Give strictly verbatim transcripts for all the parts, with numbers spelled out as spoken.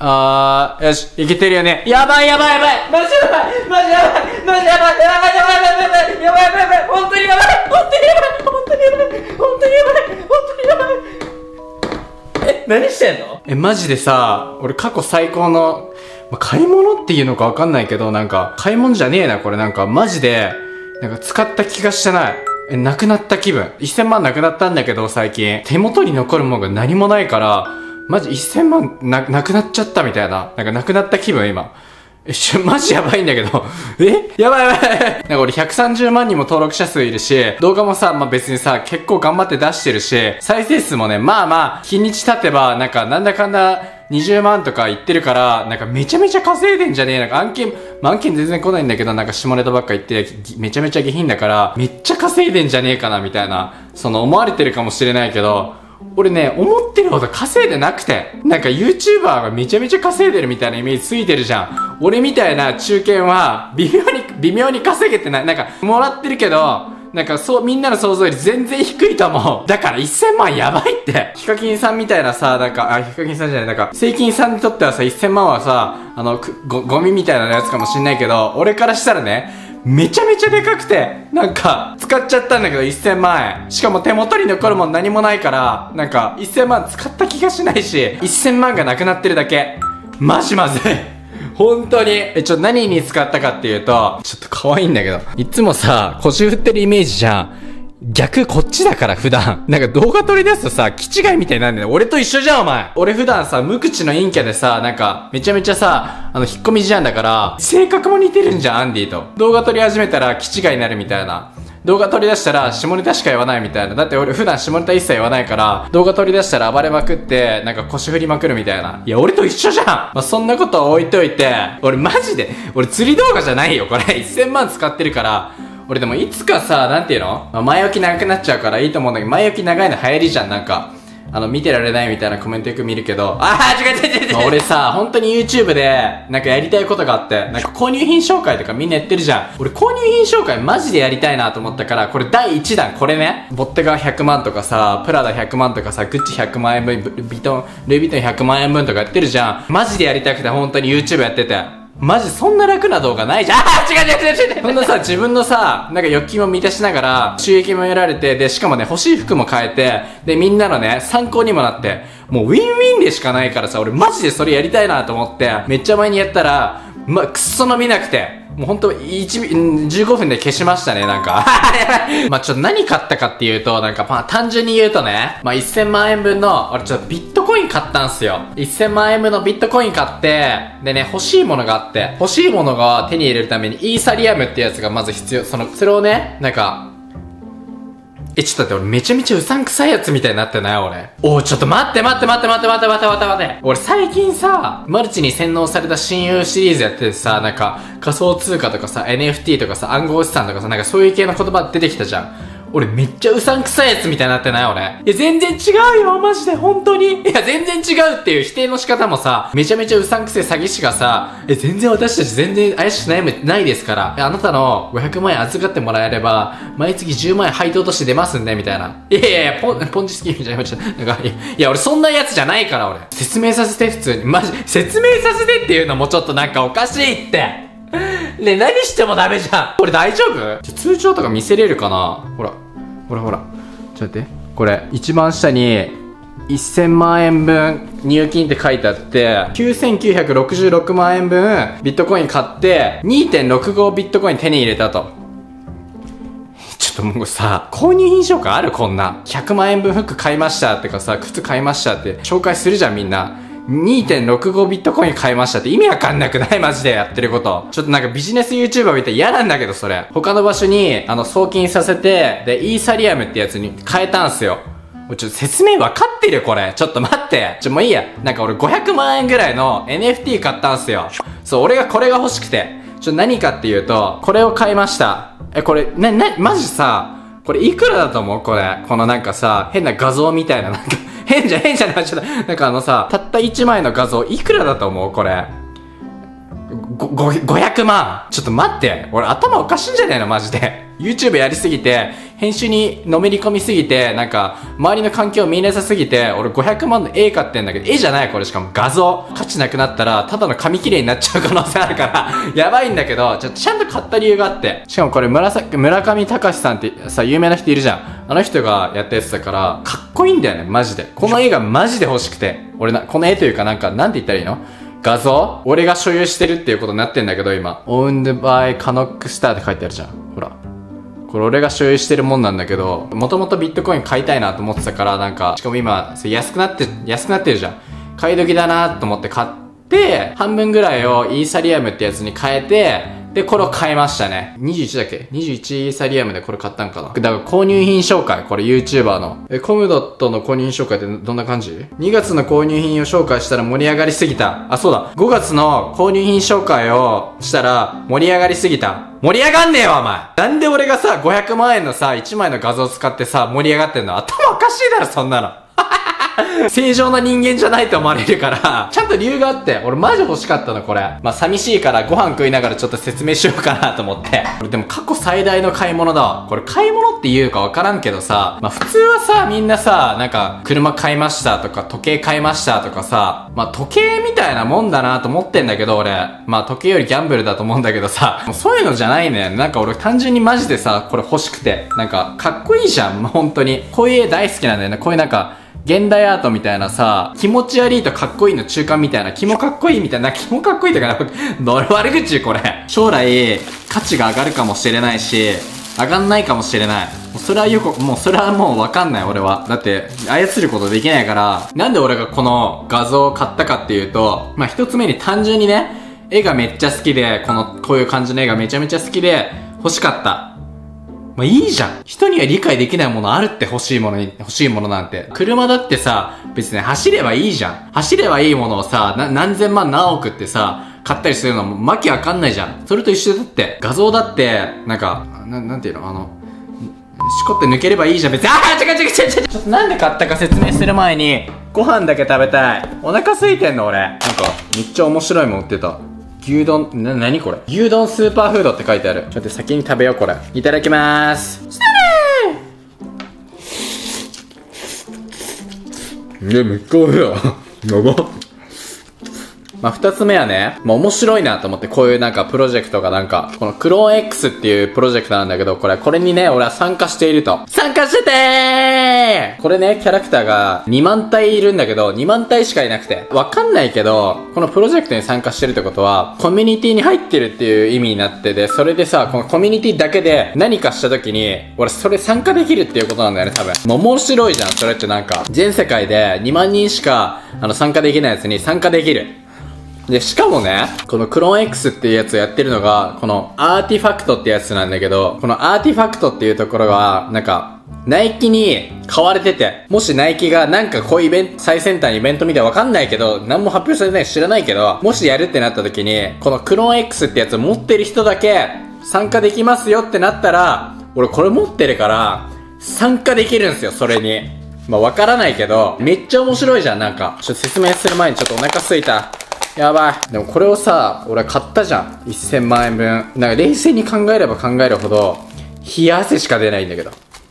あー、よし、いけてるよね。やばいやばいやばいマジやばいマジやばいマジやばいやばいやばいやばいやばいやばいやばいやばい本当にやばい本当にやばい本当にやばい本当にやばい本当にやばいえ、何してんの？え、マジでさ、俺過去最高の、まあ、買い物っていうのかわかんないけど、なんか、買い物じゃねえな、これなんか、マジで、なんか使った気がしてない。え、なくなった気分。いっせんまんなくなったんだけど、最近。手元に残るものが何もないから、マジいっせんまんな、なくなっちゃったみたいな。なんかなくなった気分、今。え、しマジやばいんだけど。えやばいやばいやばい。なんか俺ひゃくさんじゅうまん人も登録者数いるし、動画もさ、まあ、別にさ、結構頑張って出してるし、再生数もね、まあまあ、日にち経てば、なんかなんだかんだにじゅうまんとか言ってるから、なんかめちゃめちゃ稼いでんじゃねえ。なんか案件、まあ、案件全然来ないんだけど、なんか下ネタばっか言って、めちゃめちゃ下品だから、めっちゃ稼いでんじゃねえかな、みたいな、その思われてるかもしれないけど、俺ね、思ってるほど稼いでなくて。なんか YouTuber がめちゃめちゃ稼いでるみたいなイメージついてるじゃん。俺みたいな中堅は、微妙に、微妙に稼げてない。なんか、もらってるけど、なんかそう、みんなの想像より全然低いと思う。だからいっせんまんやばいって。ヒカキンさんみたいなさ、なんか、あ、ヒカキンさんじゃない、なんか、セイキンさんにとってはさ、いっせんまんはさ、あの、ご、ゴミみたいなやつかもしんないけど、俺からしたらね、めちゃめちゃでかくて、なんか、使っちゃったんだけどいっせんまんえん。しかも手元に残るもん何もないから、なんか、いっせんまん使った気がしないし、いっせんまんがなくなってるだけ。マジまずい。本当に。え、ちょ、何に使ったかっていうと、ちょっと可愛いんだけど。いつもさ、腰振ってるイメージじゃん。逆こっちだから普段。なんか動画撮り出すとさ、気違いみたいになるんだよ。俺と一緒じゃんお前。俺普段さ、無口の陰キャでさ、なんか、めちゃめちゃさ、あの、引っ込み思案だから、性格も似てるんじゃん、アンディと。動画撮り始めたら気違いになるみたいな。動画撮り出したら下ネタしか言わないみたいな。だって俺普段下ネタ一切言わないから、動画撮り出したら暴れまくって、なんか腰振りまくるみたいな。いや、俺と一緒じゃん。まあ、そんなことは置いといて、俺マジで、俺釣り動画じゃないよ、これ。いっせんまん使ってるから、俺でもいつかさ、なんていうの、まあ、前置き長くなっちゃうからいいと思うんだけど、前置き長いの流行りじゃん、なんか。あの、見てられないみたいなコメントよく見るけど、あー、違う違う違う違う、まあ、俺さ、本当に YouTube で、なんかやりたいことがあって、なんか購入品紹介とかみんなやってるじゃん。俺購入品紹介マジでやりたいなと思ったから、これだいいちだん、これね。ボッテガひゃくまんとかさ、プラダひゃくまんとかさ、グッチひゃくまんえんぶん、ビトン、ルイ・ヴィトンひゃくまんえんぶんとかやってるじゃん。マジでやりたくて本当に YouTube やってて。マジそんな楽な動画ないじゃん。あー、違う違う違う違う。そんなさ、自分のさ、なんか欲求も満たしながら、収益も得られて、で、しかもね、欲しい服も買えて、で、みんなのね、参考にもなって、もうウィンウィンでしかないからさ、俺マジでそれやりたいなと思って、めっちゃ前にやったら、ま、くっそ伸びなくて、もうほんと、いち、じゅうごふんで消しましたね、なんか。まあちょっと何買ったかっていうと、なんかまあ単純に言うとね、まあいっせんまんえんぶんの、俺ちょっとビットコイン買ったんすよ。いっせんまんえんぶんのビットコイン買って、でね、欲しいものがあって、欲しいものが手に入れるためにイーサリアムってやつがまず必要。その、それをね、なんか、え、ちょっと待って、俺めちゃめちゃうさんくさいやつみたいになってない俺。おー、ちょっと待って待って待って待って待って待って待って待って。俺最近さ、マルチに洗脳された親友シリーズやっててさ、なんか仮想通貨とかさ、エヌエフティー とかさ、暗号資産とかさ、なんかそういう系の言葉出てきたじゃん。俺めっちゃうさんくさいやつみたいになってない俺。いや全然違うよマジで本当に。いや全然違うっていう否定の仕方もさ、めちゃめちゃうさんくせえ詐欺師がさ、え全然私たち全然怪しくないないですから、あなたのごひゃくまんえん預かってもらえれば毎月じゅうまんえん配当として出ますんでみたいな。いやいやいやポンポンジスキーみたいな。なんかいや、いや俺そんなやつじゃないから俺。説明させて普通にマジ説明させてっていうのもちょっとなんかおかしいって。ねえ何してもダメじゃん。これ大丈夫？ちょ通帳とか見せれるかな。ほらほらほら、ちょっと待って、これ一番下にいっせんまんえんぶん入金って書いてあって、きゅうせんきゅうひゃくろくじゅうろくまんえんぶんビットコイン買って にてんろくご ビットコイン手に入れたと。ちょっともうさ、購入品紹介ある？こんなひゃくまんえんぶん服買いましたってかさ、靴買いましたって紹介するじゃんみんな。にてんろくご ビットコイン買いましたって意味わかんなくない？マジでやってること。ちょっとなんかビジネス YouTuber みたい嫌なんだけどそれ。他の場所にあの送金させて、で、イーサリアムってやつに変えたんすよ。ちょっと説明わかってるこれ。ちょっと待って。ちょ、もういいや。なんか俺ごひゃくまんえんぐらいの エヌエフティー 買ったんすよ。そう、俺がこれが欲しくて。ちょ、何かっていうと、これを買いました。え、これ、な、な、マジさ、これいくらだと思う？これ。このなんかさ、変な画像みたいな、なんか、変じゃ、変じゃない、ちょっと、なんかあのさ、たったいちまいの画像、いくらだと思う？これ。ご、ご、ごひゃくまん。ちょっと待って。俺頭おかしいんじゃねえのマジで。 YouTube やりすぎて、編集にのめり込みすぎて、なんか、周りの環境を見なさすぎて、俺ごひゃくまんの絵買ってんだけど、絵じゃないこれしかも画像。価値なくなったら、ただの紙切れになっちゃう可能性あるから、やばいんだけど、ちょっとちゃんと買った理由があって。しかもこれ村さ、村上隆さんってさ、有名な人いるじゃん。あの人がやったやつだから、かっこいいんだよね、マジで。この絵がマジで欲しくて。俺な、この絵というかなんか、なんて言ったらいいの？画像俺が所有してるっていうことになってんだけど、今。owned by カノックスターって書いてあるじゃん。ほら。これ俺が所有してるもんなんだけど、もともとビットコイン買いたいなと思ってたから、なんか、しかも今、安くなって、安くなってるじゃん。買い時だなと思って買って、半分ぐらいをイーサリアムってやつに変えて、で、これを買いましたね。にじゅういちだっけ ?にじゅういち イーサリアムでこれ買ったんかな。だから購入品紹介。これ YouTuber の。え、コムドットの購入品紹介ってどんな感じ ?に 月の購入品を紹介したら盛り上がりすぎた。あ、そうだ。ごがつの購入品紹介をしたら盛り上がりすぎた。盛り上がんねえよ、お前。なんで俺がさ、ごひゃくまんえんのさ、いちまいの画像を使ってさ、盛り上がってんの？頭おかしいだろ、そんなの。正常な人間じゃないと思われるから、ちゃんと理由があって、俺マジ欲しかったの、これ。まあ、寂しいからご飯食いながらちょっと説明しようかなと思って。これでも過去最大の買い物だわ。これ買い物って言うかわからんけどさ、まあ、普通はさ、みんなさ、なんか、車買いましたとか、時計買いましたとかさ、まあ、時計みたいなもんだなと思ってんだけど、俺。まあ、時計よりギャンブルだと思うんだけどさ、もうそういうのじゃないね。なんか俺単純にマジでさ、これ欲しくて。なんか、かっこいいじゃん、本当に。こういう絵大好きなんだよね。こういうなんか、現代アートみたいなさ、気持ち悪いとかっこいいの中間みたいな、気もかっこいいみたいな、気もかっこいいとかな、どれ悪口これ。将来、価値が上がるかもしれないし、上がんないかもしれない。もうそれはよく、もうそれはもうわかんない俺は。だって、操ることできないから、なんで俺がこの画像を買ったかっていうと、まあ、一つ目に単純にね、絵がめっちゃ好きで、この、こういう感じの絵がめちゃめちゃ好きで、欲しかった。まあ、いいじゃん。人には理解できないものあるって欲しいものに、欲しいものなんて。車だってさ、別に走ればいいじゃん。走ればいいものをさ、な、何千万何億ってさ、買ったりするのもわけわかんないじゃん。それと一緒だって。画像だって、なんか、な、なんていうのあの、しこって抜ければいいじゃん。別に、あー違う違う違う違う違う。ちょっとなんで買ったか説明する前に、ご飯だけ食べたい。お腹空いてんの俺。なんか、めっちゃ面白いもん売ってた。牛丼、な、なにこれ牛丼スーパーフードって書いてある。ちょっと先に食べようこれ。いただきまーす。いや、めっちゃ美味しいよ。やば。まあ、二つ目はね、まあ、面白いなと思って、こういうなんかプロジェクトがなんか、このクローン X っていうプロジェクトなんだけど、これ、これにね、俺は参加していると。参加しててーこれね、キャラクターがにまん体いるんだけど、にまん体しかいなくて。わかんないけど、このプロジェクトに参加してるってことは、コミュニティに入ってるっていう意味になってて、それでさ、このコミュニティだけで何かした時に、俺それ参加できるっていうことなんだよね、多分。もう面白いじゃん、それってなんか。全世界でにまんにんしか、あの、参加できないやつに参加できる。で、しかもね、このクローン X っていうやつをやってるのが、このアーティファクトってやつなんだけど、このアーティファクトっていうところは、なんか、ナイキに買われてて、もしナイキがなんかこういうイベント、最先端イベント見てわかんないけど、何も発表されてない知らないけど、もしやるってなった時に、このクローン X ってやつを持ってる人だけ参加できますよってなったら、俺これ持ってるから、参加できるんですよ、それに。まあわからないけど、めっちゃ面白いじゃん、なんか。ちょっと説明する前にちょっとお腹すいた。やばい。でもこれをさ、俺買ったじゃん。せんまんえんぶん。なんか冷静に考えれば考えるほど、冷や汗しか出ないんだけど。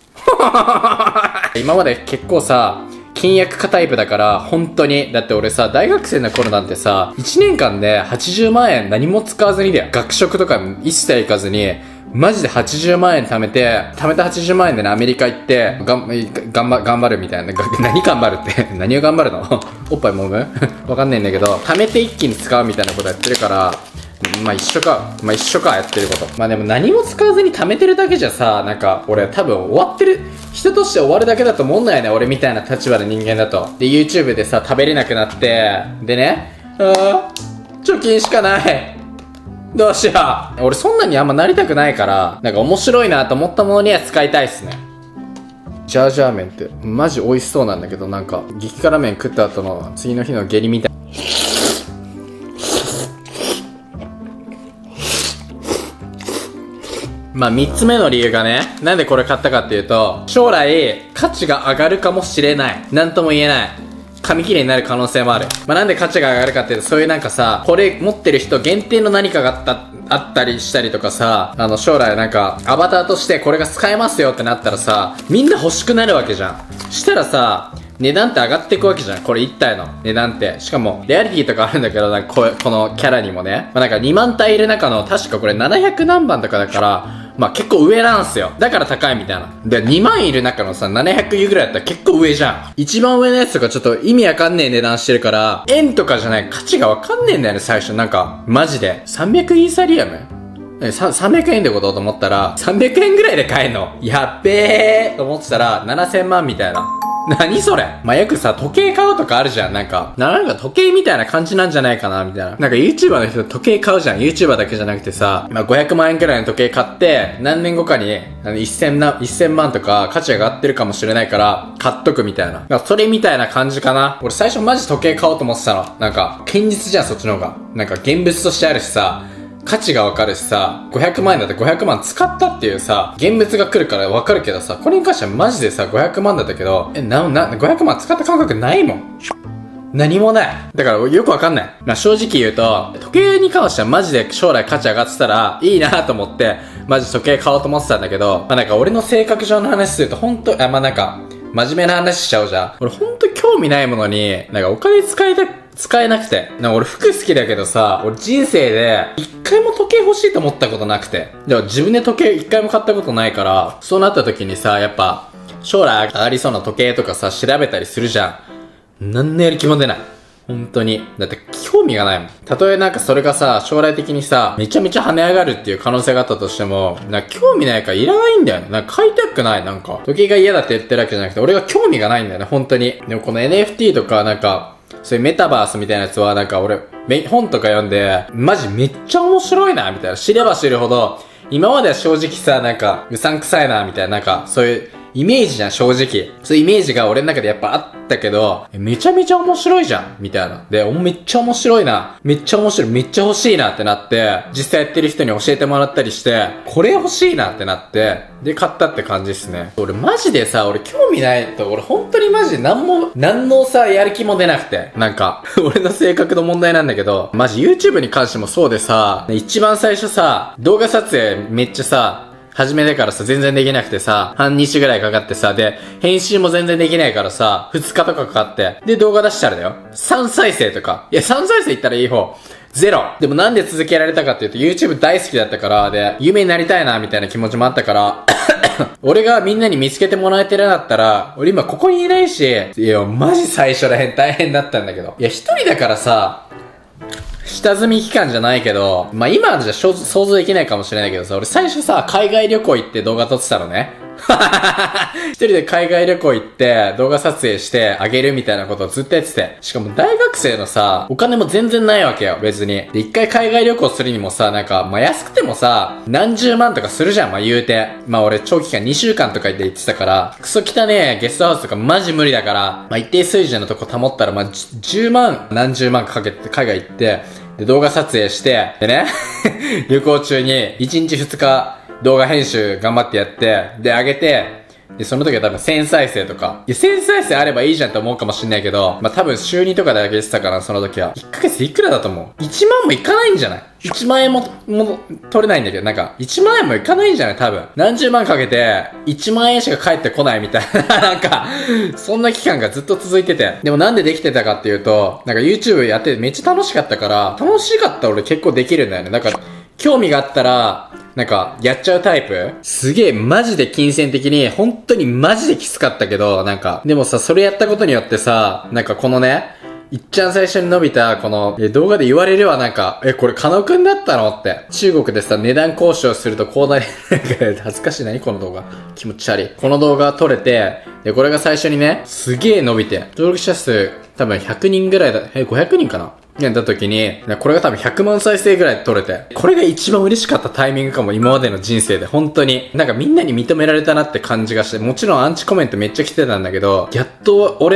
今まで結構さ、倹約家タイプだから、本当に。だって俺さ、大学生の頃なんてさ、いちねんかんではちじゅうまんえん何も使わずにだよ。学食とか一切行かずに、マジではちじゅうまんえん貯めて、貯めたはちじゅうまんえんでね、アメリカ行って、がん、頑張、頑張るみたいな。何頑張るって何を頑張るのおっぱい揉むわかんないんだけど、貯めて一気に使うみたいなことやってるから、まあ一緒か。まあ一緒か、やってること。まあでも何も使わずに貯めてるだけじゃさ、なんか、俺多分終わってる、人として終わるだけだと思うんだよね、俺みたいな立場の人間だと。で、YouTube でさ、食べれなくなって、でね、あー、貯金しかない。どうしよう。俺そんなにあんまなりたくないから、なんか面白いなと思ったものには使いたいっすね。ジャージャー麺ってマジ美味しそうなんだけど、なんか激辛麺食った後の次の日の下痢みたい。まあ三つ目の理由がね、なんでこれ買ったかっていうと、将来価値が上がるかもしれない。なんとも言えない。 紙切れになる可能性もある。まあ、なんで価値が上がるかっていうと、そういうなんかさ、これ持ってる人限定の何かがあった、あったりしたりとかさ、あの、将来なんか、アバターとしてこれが使えますよってなったらさ、みんな欲しくなるわけじゃん。したらさ、値段って上がっていくわけじゃん。これいち体の値段って。しかも、レアリティとかあるんだけど、なんかここのキャラにもね。まあ、なんかにまん体いる中の、確かこれななひゃく何番とかだから、まあ結構上なんすよ。だから高いみたいな。で、にまんいる中のさ、ななひゃくゆぐらいだったら結構上じゃん。一番上のやつとかちょっと意味わかんねえ値段してるから、円とかじゃない価値がわかんねえんだよね、最初。なんか、マジで。さんびゃくイーサリアムさんびゃくえんってことと思ったら、さんびゃくえんぐらいで買えんの。やっべーと思ってたら、ななせんまんみたいな。何それ。まあ、よくさ、時計買うとかあるじゃん。なんか、なんか時計みたいな感じなんじゃないかな、みたいな。なんか YouTuber の人時計買うじゃん。YouTuber だけじゃなくてさ、まあ、ごひゃくまんえんくらいの時計買って、何年後かに、あの、せんな、せんまんとか価値が上がってるかもしれないから、買っとくみたいな。だからそれみたいな感じかな。俺最初マジ時計買おうと思ってたの。なんか、堅実じゃん、そっちの方が。なんか、現物としてあるしさ、価値がわかるしさ、ごひゃくまん円だってごひゃくまん使ったっていうさ、現物が来るからわかるけどさ、これに関してはマジでさ、ごひゃくまんだったけど、え、な、な、ごひゃくまん使った感覚ないもん。何もない。だからよくわかんない。まあ、正直言うと、時計に関してはマジで将来価値上がってたらいいなと思って、マジ時計買おうと思ってたんだけど、まあ、なんか俺の性格上の話すると本当、あ、まあ、なんか、真面目な話しちゃうじゃん。俺ほんと興味ないものに、なんかお金使いたく、使えなくて。なんか俺服好きだけどさ、俺人生で一回も時計欲しいと思ったことなくて。でも自分で時計一回も買ったことないから、そうなった時にさ、やっぱ、将来上がりそうな時計とかさ、調べたりするじゃん。なんのやる気も出ない。本当に。だって興味がないもん。たとえなんかそれがさ、将来的にさ、めちゃめちゃ跳ね上がるっていう可能性があったとしても、なんか興味ないからいらないんだよね。なんか買いたくない。なんか、時計が嫌だって言ってるわけじゃなくて、俺が興味がないんだよね、本当に。でもこの エヌエフティー とかなんか、そういうメタバースみたいなやつはなんか俺、本とか読んで、マジめっちゃ面白いな、みたいな。知れば知るほど、今までは正直さ、なんか、うさんくさいな、みたいな、なんか、そういう、イメージじゃん、正直。そういうイメージが俺の中でやっぱあったけど、めちゃめちゃ面白いじゃん、みたいな。で、めっちゃ面白いな。めっちゃ面白い、めっちゃ欲しいなってなって、実際やってる人に教えてもらったりして、これ欲しいなってなって、で、買ったって感じですね。俺マジでさ、俺興味ないと、俺本当にマジで何も、何のさ、やる気も出なくて。なんか、俺の性格の問題なんだけど、マジ YouTube に関してもそうでさ、一番最初さ、動画撮影めっちゃさ、始めてからさ、全然できなくてさ、半日ぐらいかかってさ、で、編集も全然できないからさ、ふつかとかかかって、で、動画出したらだよ。さん再生とか。いや、さん再生いったらいい方。ゼロ。でもなんで続けられたかっていうと、YouTube 大好きだったから、で、有名になりたいな、みたいな気持ちもあったから、俺がみんなに見つけてもらえてるんだったら、俺今ここにいないし、いや、マジ最初らへん大変だったんだけど。いや、一人だからさ、下積み期間じゃないけど、まあ、今じゃ想像できないかもしれないけどさ、俺最初さ、海外旅行行って動画撮ってたのね。一人で海外旅行行って動画撮影してあげるみたいなことをずっとやってて。しかも大学生のさ、お金も全然ないわけよ、別に。で、一回海外旅行するにもさ、なんか、まあ、安くてもさ、何十万とかするじゃん、まあ、言うて。まあ、俺長期間にしゅうかんとかで行ってたから、クソ汚ねえゲストハウスとかマジ無理だから、まあ、一定水準のとこ保ったら、まあ、じゅうまん、何十万かけて海外行って、で、動画撮影して、でね、旅行中にいちにちふつか動画編集頑張ってやって、で、上げて、で、その時は多分せん再生とか。いや、せん再生あればいいじゃんって思うかもしんないけど、まあ、多分週にとかで上げてたから、その時は。いっかげついくらだと思う ?いちまんもいかないんじゃない ?いちまん円も、も、取れないんだけど、なんか、いちまん円もいかないんじゃない多分。何十万かけて、いちまん円しか返ってこないみたいな。なんか、そんな期間がずっと続いてて。でもなんでできてたかっていうと、なんか YouTube やっててめっちゃ楽しかったから、楽しかったら俺結構できるんだよね。なんか、興味があったら、なんか、やっちゃうタイプすげえ、マジで金銭的に、本当にマジできつかったけど、なんか、でもさ、それやったことによってさ、なんかこのね、いっちゃん最初に伸びた、この、え、動画で言われるわ、なんか、え、これ、カノくんだったのって。中国でさ、値段交渉するとこうなり、なんか、恥ずかしいなにこの動画。気持ち悪い。この動画撮れて、で、これが最初にね、すげえ伸びて、登録者数、多分ひゃくにんぐらいだ、え、ごひゃくにんかなやった時に、これが多分ひゃくまん再生ぐらい撮れて、これが一番嬉しかったタイミングかも、今までの人生で、本当に。なんかみんなに認められたなって感じがして、もちろんアンチコメントめっちゃ来てたんだけど、やっと俺って、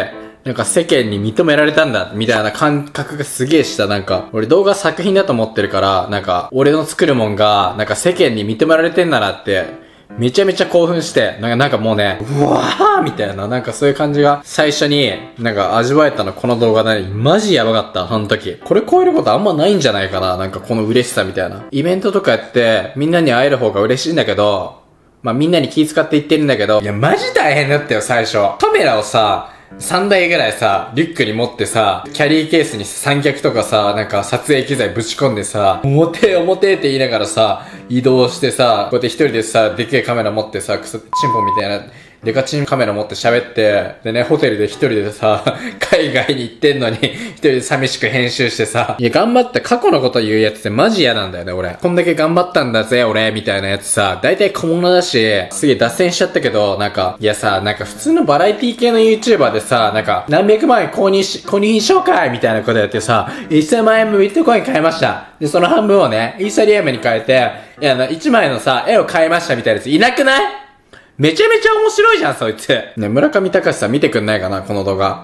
なんか世間に認められたんだ、みたいな感覚がすげえした。なんか、俺動画作品だと思ってるから、なんか、俺の作るもんが、なんか世間に認められてんだなって、 めちゃめちゃ興奮して、なんか、なんかもうね、うわーみたいな、なんかそういう感じが最初になんか味わえたのこの動画だね。マジやばかった、あの時。これ超えることあんまないんじゃないかな、なんかこの嬉しさみたいな。イベントとかやって、みんなに会える方が嬉しいんだけど、まあみんなに気遣って言ってるんだけど、いやマジ大変だったよ、最初。カメラをさ、さんだいぐらいさ、リュックに持ってさ、キャリーケースに三脚とかさ、なんか撮影機材ぶち込んでさ、表表って言いながらさ、移動してさ、こうやって一人でさ、でっけえカメラ持ってさ、クソ、チンポみたいな、デカチンカメラ持って喋って、でね、ホテルで一人でさ、海外に行ってんのに、一人で寂しく編集してさ、いや、頑張って過去のこと言うやつってマジ嫌なんだよね、俺。こんだけ頑張ったんだぜ、俺、みたいなやつさ、大体小物だし、すげえ脱線しちゃったけど、なんか、いやさ、なんか普通のバラエティ系の YouTuber でさ、なんか、何百万円購入し、購入紹介みたいなことやってさ、せんまんえんもビットコイン買いました。で、その半分をね、イーサリアムに変えて、いや、いちまいのさ、絵を買いましたみたいなやついなくない？めちゃめちゃ面白いじゃん、そいつ。ね、村上隆さん見てくんないかな、この動画。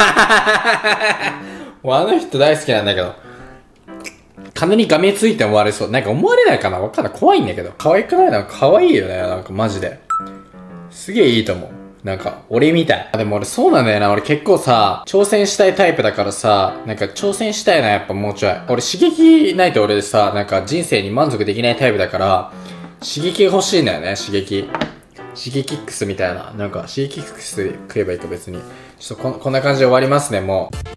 もうあの人大好きなんだけど。金に画面ついて思われそう。なんか思われないかな、わかんない。怖いんだけど。可愛くない？なんか可愛いよね、なんかマジで。すげえいいと思う。なんか、俺みたい。でも俺そうなんだよな。俺結構さ、挑戦したいタイプだからさ、なんか挑戦したいな、やっぱもうちょい。俺刺激ないと俺でさ、なんか人生に満足できないタイプだから、刺激が欲しいんだよね、刺激。シゲキックスみたいな。なんか、シゲキックス食えばいいか別に。ちょっとこ、こんな感じで終わりますね、もう。